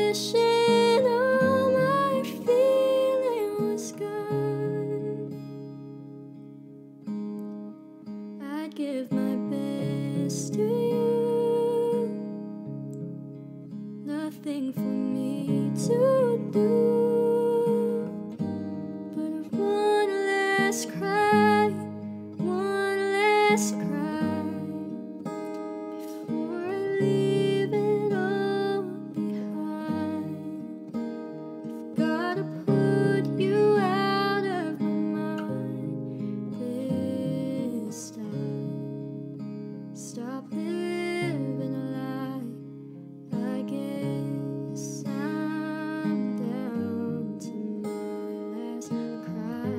wishing all my feeling was gone. I'd give my best to you, nothing for me to do, but one last cry, one last cry, before I leave it all behind. I've gotta put you out of my mind this time. Stop living a lie. I guess I'm down to my last cry.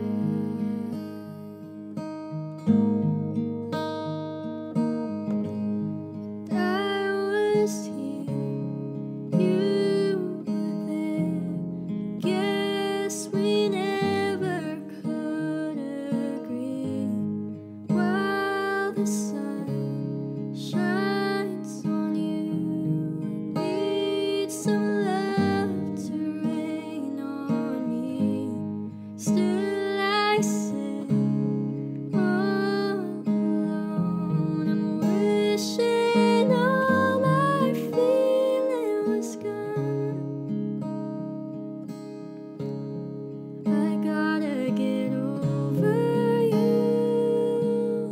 I was here, you were there. Guess we never could agree. While the sun shines on you, I need some love to rain on me. Still I sit all alone. I'm wishing all my feeling was gone. I gotta get over you,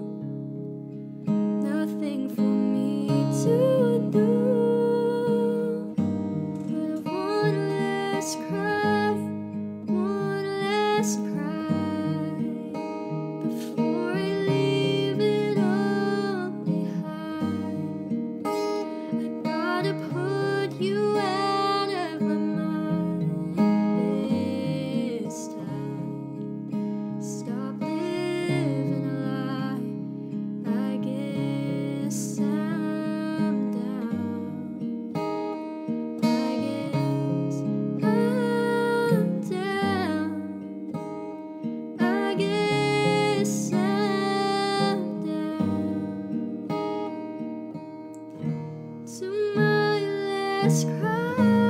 nothing for me to do, but one last cry, one last cry, before I leave it all behind. I gotta put you out of my mind this time. Stop living a lie. I guess I'm down. I guess I'm down. I guess I'm down to my last cry.